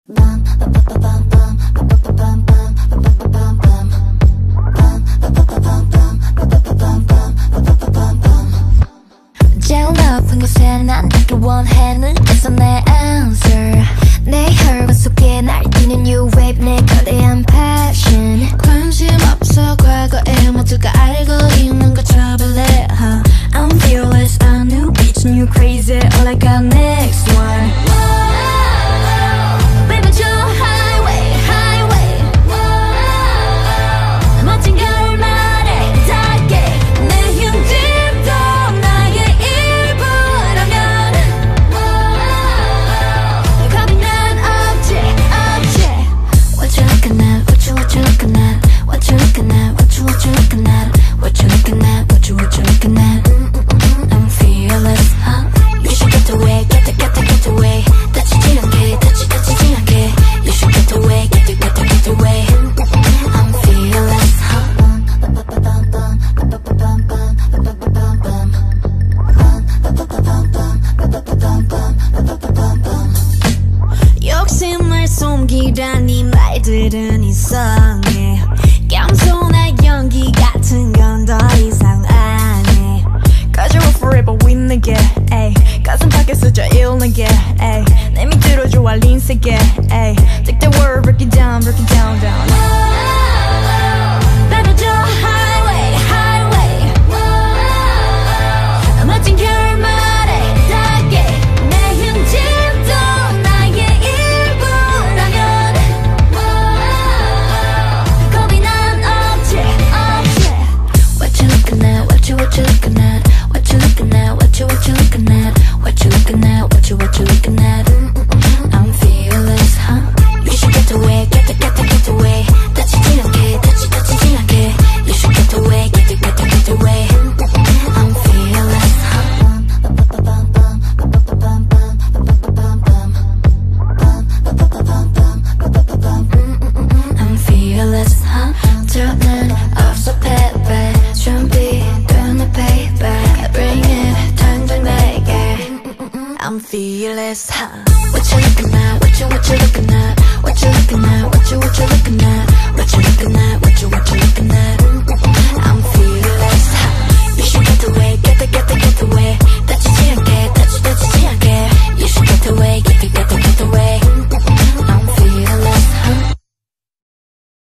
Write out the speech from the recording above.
제일 높은 곳에 난 닿길 원해 눈에서 내 answer 내 혈관 속에 날뛰는 new wave 내 거대한 passion 관심 없어 과거에 모두가 알고 있는 걸 trouble I'm fearless, a new bitch, new crazy all I got next one Baby 저 highway, highway 멋진 결말에 닿게 내 힘들도 나의 일부라면 겁이 난 없지, 없지 What you looking at, what you looking at What you looking at, what you looking at What you looking at, what you looking at I'm fearless, huh? You should get away, get away 다치지 않게, 다치지 않게 You should get away, get away I'm fearless, huh? 욕심을 숨기라니 말들은 이상해 겸손한 연기 같은 건 더 이상 안 해 Cause you're forever with 내게 가슴 밖에서 저 일내게 내 밑으로 좋아 린세게 Take the world, break it down, down Baby 저 highway, highway 멋진 결말에 닿게 내 힘짐도 나의 일부라면 겁이 난 없지, 없지 What you looking at, what you looking at What you looking at, what you looking at What you looking at, what you looking at I'm fearless, huh? You should get away, get away 다치지 않게, 다치지 않게 You should get away, get away I'm fearless, huh? I'm fearless, huh? 저는 없어 패배 준비된 paper Bring it, 당장 내게 I'm fearless, huh? What you looking at, what you looking at What you looking at, what you looking at